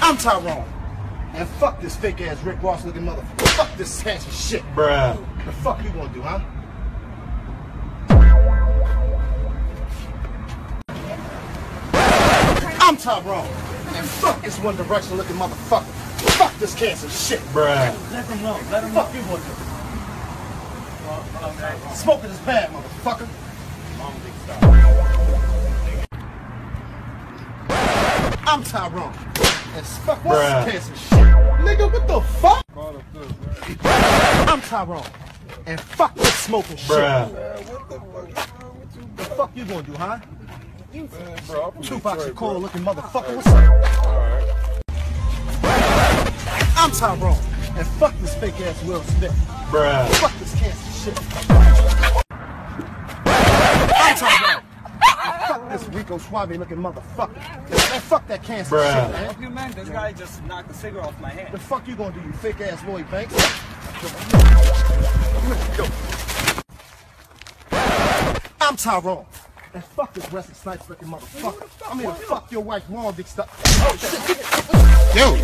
I'm Tyrone. And fuck this fake ass Rick Ross looking motherfucker. Fuck this handsome shit. Bruh. The fuck you gonna do, huh? I'm Tyrone. And fuck this One Direction looking motherfucker. Fuck this cancer shit. Bruh. Let them know. Let them know. Fuck you gonna do. Smoking is bad, motherfucker. I'm Tyrone. And fuck this cancer shit. Nigga, what the fuck? I'm Tyrone. And fuck this smoking shit. The fuck you gonna do, huh? Tupac Shakur looking motherfucker. What's up? I'm Tyrone. And fuck this fake ass Will Smith. Fuck this cancer shit. I'm Tyrone. Fuck this Rico Suave looking motherfucker. Man, fuck that cancer shit, man. Fuck you, man. This guy just knocked the cigarette off my hand. The fuck you gonna do, you fake ass Lloyd Banks? I'm Tyrone. And fuck this Wesley Snipes looking motherfucker. I'm here to fuck your wife wrong, big stuff. Yo.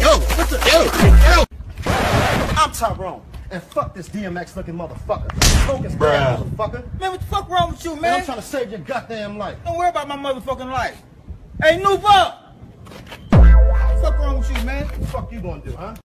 I'm Tyrone. And fuck this DMX looking motherfucker. Focus, motherfucker. Man, what the fuck wrong with you, man? I'm trying to save your goddamn life. Don't worry about my motherfucking life. Hey, Noob up! What the fuck wrong with you, man? What the fuck you gonna do, huh?